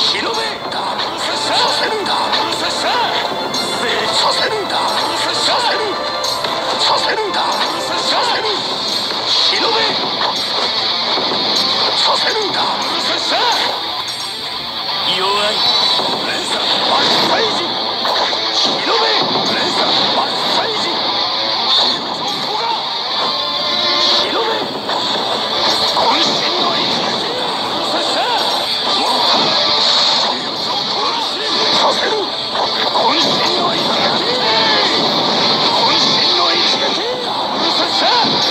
忍べ。ダブルスさせる。ダブルスさせる。ダブルスさせる。させる。ダブルスさせる。忍べ。させる。ダブルスさ弱い。連鎖マッサイジ。忍べ。連鎖マッサイジ。忍べ。渾身の一撃。させる。渾身の一撃。渾身の一撃。さ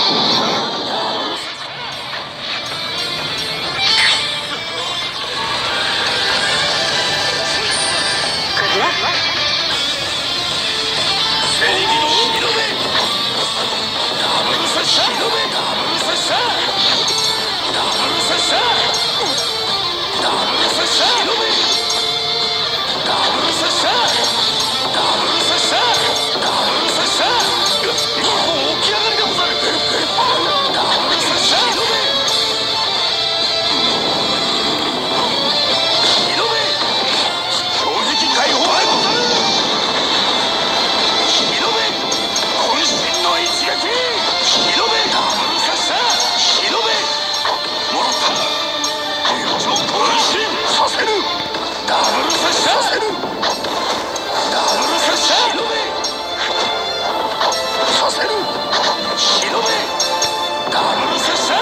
正義の忍べ。ダブルスシャ。忍べ。ダブルスシャ。ダブルスシャ。ダブルスシャ。忍べ。ダブルスシャ。ダブルスシャ。ダブルスシャ。一本起き上がりでござる。ダブルスシャ。忍べ。忍べ。衝撃解放でござる。忍べ。渾身の一撃。忍べ。ダブルスシャ。忍べ。もらった。渾身させる。ダブルスシャ。させる。ダブルスシャ。忍べ。させる。忍べ。ダブルスシャ。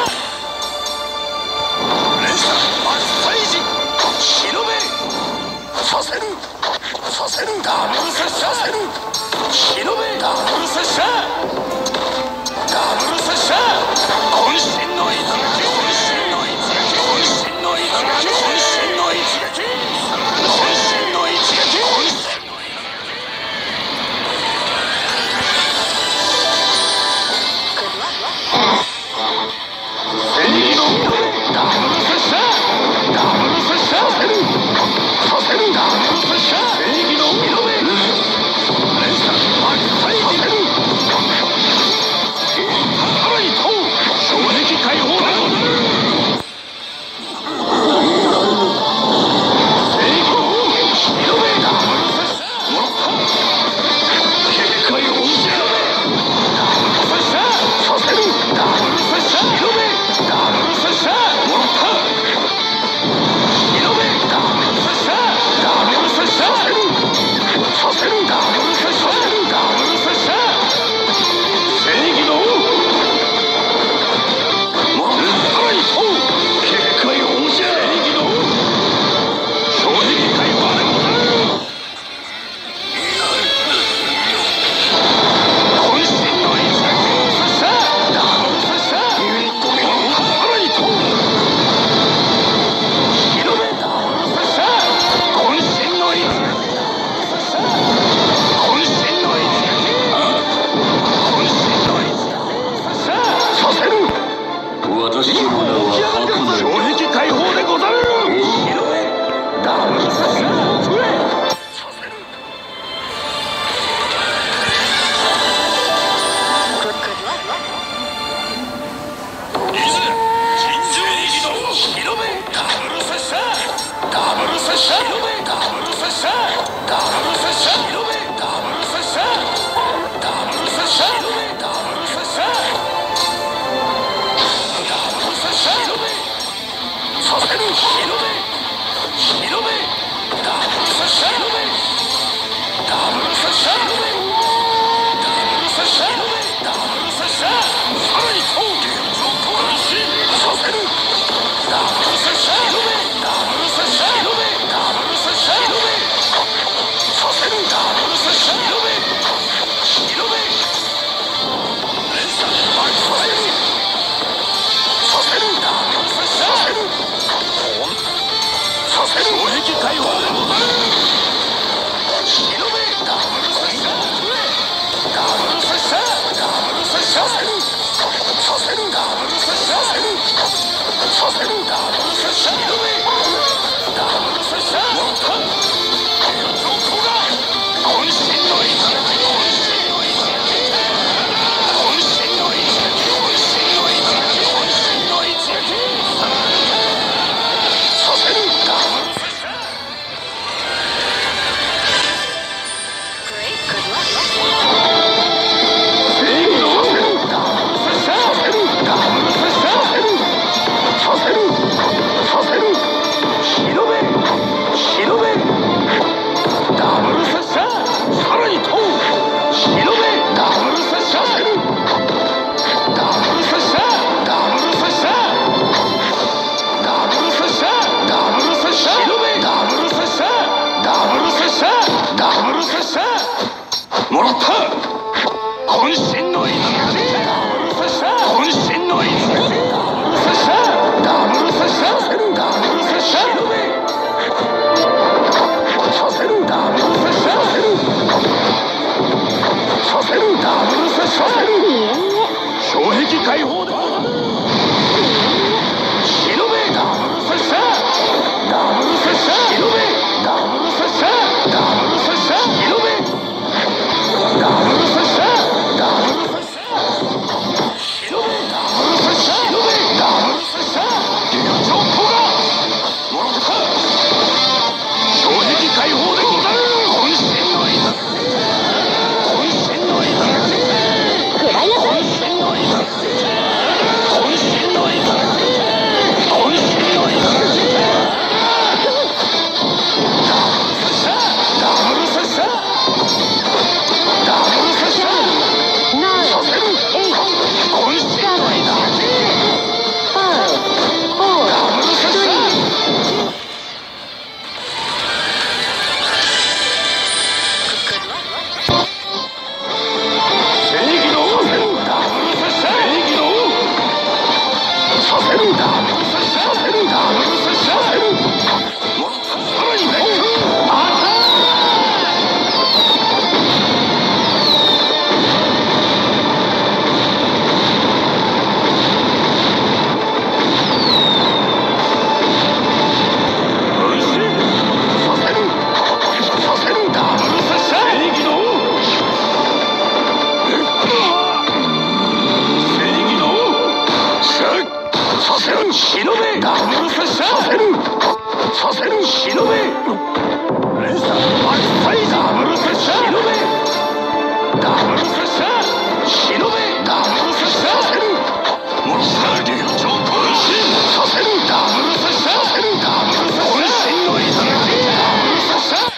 連鎖マッサイジ。忍べ。させる。させる。ダブルスシャ。させる。忍べ。ダブルスシャ。ダブルスシャ。渾身の一撃。渾身の一撃。渾身の一撃。渾身の一撃。渾身の一撃。正義のダブルスシャ。ダブルスシャ。させる。させる。ダブルスシャ。正義の忍べ。連鎖マッサイジ。させる。 ルセッシャーもらった渾身の一撃ダブルセッシャー渾身の一撃ダブルセッシャーダブルセッシャーさせるダブルセッシャーさせるダブルセッシャー障壁解放でしのべダブルセッシャーダブルセッシャーしのべダブルセッシャーダブルセッシャーしのべダブルセッシャーダブルセッシャーしのべダブルセッシャーしのべダブルセッシャー流暢トガもらった障壁解放でござる渾身の一撃渾身の一撃食らいなさい。 渾身の一撃渾身の一撃渾身の一撃ダブルセッシャーダブルセッシャーダブルセッシャーさせる渾身の一撃ダブルセッシャー正義のさせるダブルセッシャー正義のさせるダブルセッシャーさせるダブルセッシャーさせるもっとさらにベックアタックしのべダブルセッシャーさせるしのべ連鎖マキサイダブルセッシャーしのべダブルセッシャーしのべダブルセッシャーさせるモンスター流暢渾身させるダブルセッシャーさせるダブルセッシャー渾身の一撃ダブルセッシャー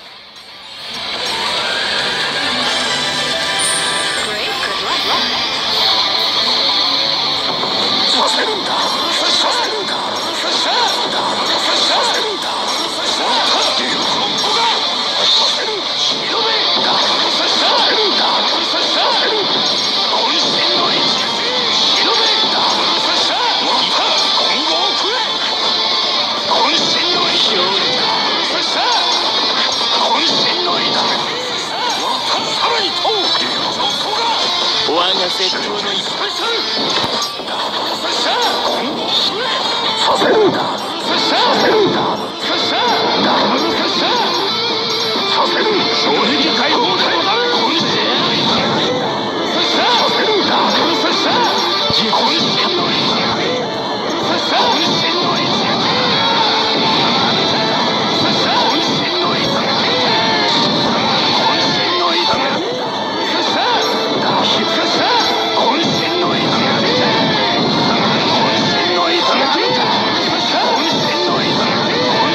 させるんださせるんだダブルセッシャーダブルセッシャーさせるんだダブルセッシャー流暢トガさせるしのべダブルセッシャーさせるダブルセッシャーさせる渾身の一撃しのべダブルセッシャーもらった今後を食え渾身の一撃ダブルセッシャー渾身の一撃もらったさらにと流暢トガ我が絶好の一撃ダブルセッシャー今後を食えさせるダブルセッシャーさせるダブルセッシャーダブルセッシャーさせる障壁解放でござる渾身の一撃ダブルセッシャーさせるダブルセッシャー渾身の一撃ダブルセッシャー渾身の一撃ダブルセッシャー渾身の一撃渾身の一撃ダブルセッシャーダブルセッシャー渾身の一撃渾身の一撃渾身の一撃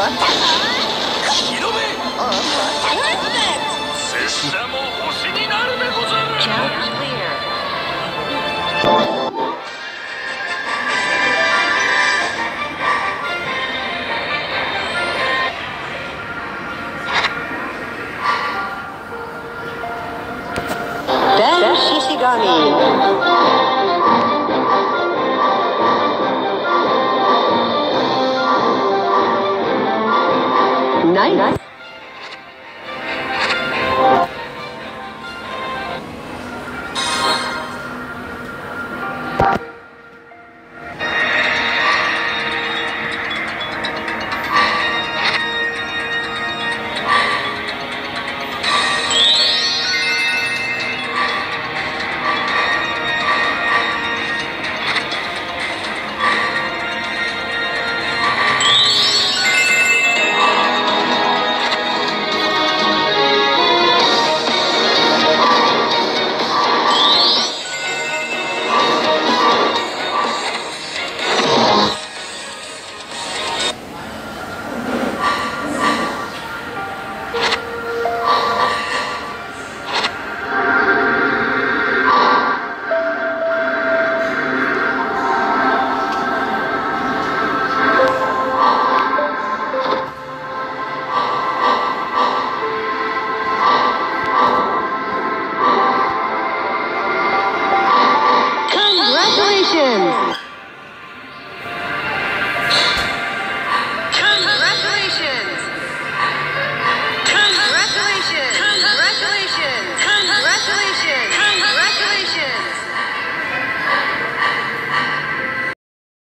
広め拙者も星になるでござる。 Ben Shishigami. Nice.